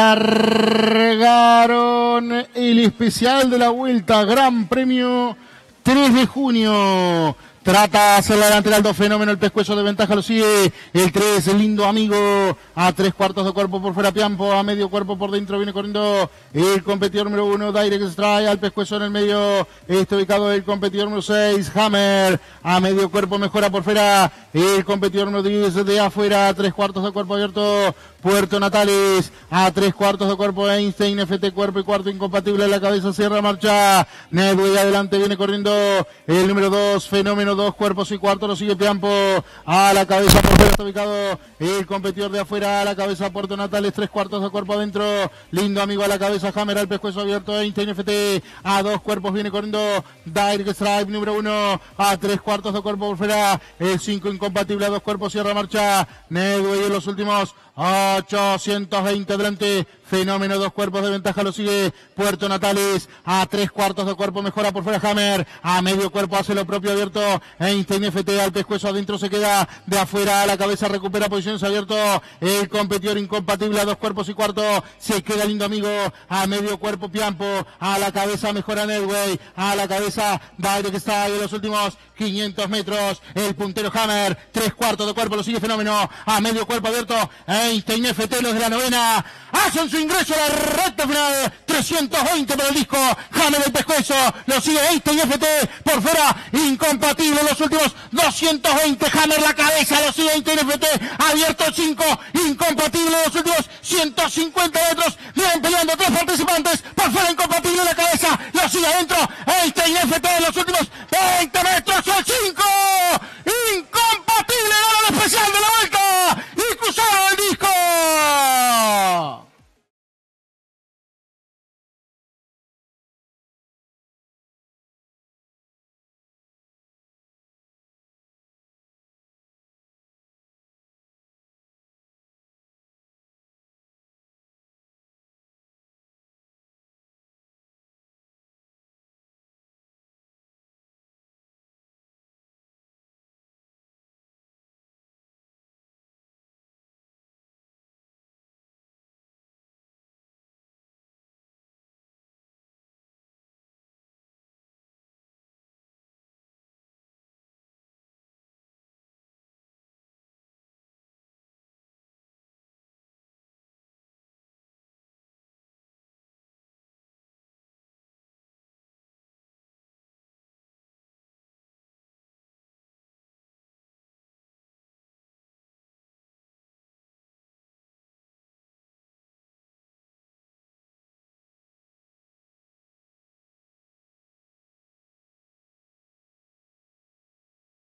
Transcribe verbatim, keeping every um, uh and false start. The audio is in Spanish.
largaron el especial de la vuelta, Gran Premio tres de junio. Trata hacia la delantera Aldo Fenómeno, el pescuezo de ventaja lo sigue el tres, el lindo amigo, a tres cuartos de cuerpo por fuera Piampo, a medio cuerpo por dentro viene corriendo el competidor número uno, Direct Strike, al pescuezo en el medio, está ubicado el competidor número seis, Hammer, a medio cuerpo mejora por fuera el competidor número diez, de afuera, a tres cuartos de cuerpo abierto, Puerto Natales, a tres cuartos de cuerpo Einstein, F T cuerpo y cuarto incompatible, en la cabeza cierra marcha, Nedway adelante viene corriendo el número dos, Fenómeno, dos cuerpos y cuarto, lo sigue Piampo, a la cabeza por fuera está ubicado el competidor de afuera, a la cabeza Puerto Natales, tres cuartos de cuerpo adentro, lindo amigo a la cabeza, Hammer al pescuezo abierto, Einstein F T, a dos cuerpos viene corriendo Direct Strike número uno, a tres cuartos de cuerpo por fuera, el cinco incompatible, a dos cuerpos cierra marcha, Nedway en los últimos ochocientos veinte adelante, Fenómeno, dos cuerpos de ventaja lo sigue Puerto Natales, a tres cuartos de cuerpo mejora por fuera Hammer, a medio cuerpo hace lo propio abierto, Einstein F T al pescuezo adentro se queda, de afuera a la cabeza recupera posiciones abierto, el competidor incompatible a dos cuerpos y cuarto, se queda lindo amigo, a medio cuerpo Piampo, a la cabeza mejora Nedway, a la cabeza Direct está en los últimos quinientos metros, el puntero Hammer, tres cuartos de cuerpo lo sigue Fenómeno, a medio cuerpo abierto, Einstein F T, los de la novena, hacen su ingreso a la recta final, trescientos veinte para el disco, Hammer el pescuezo, lo sigue Einstein F T, por fuera, incompatible los últimos doscientos veinte, Hammer la cabeza, lo sigue Einstein F T, abierto cinco, incompatible los últimos ciento cincuenta metros, vienen peleando tres participantes, por fuera incompatible la cabeza, lo sigue adentro, Einstein F T, los últimos veinte metros, el cinco.